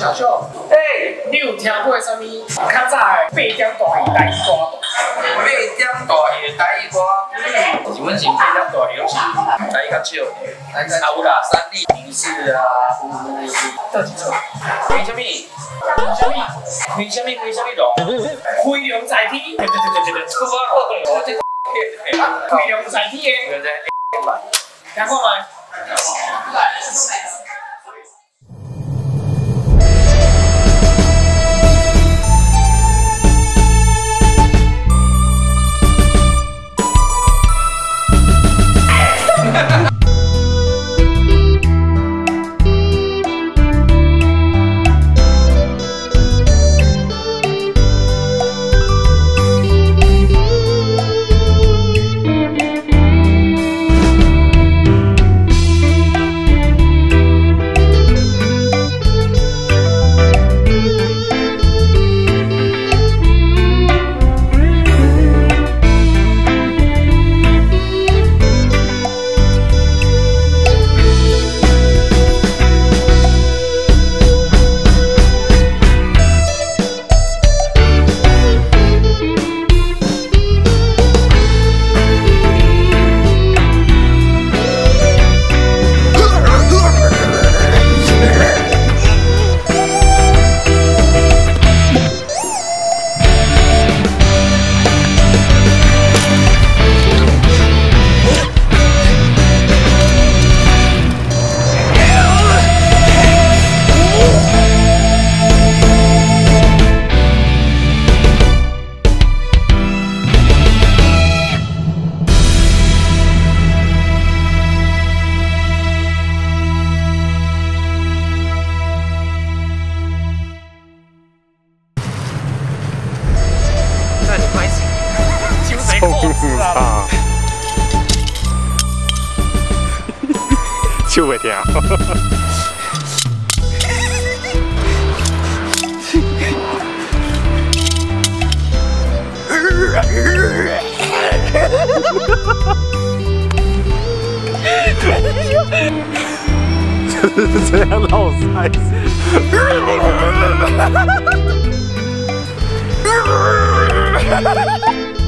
小秀，你有听过啥物？较早的8点大鱼台语歌？8点大鱼的台语歌，基本是8点大鱼拢是台语较少，啊有啦，三立、电视啊，有，倒一种。为什么？为什么龙？飞龙在天，对，错啊，我这飞龙在天的，对不对？听过吗？ 手袂疼。就是这样绕塞子。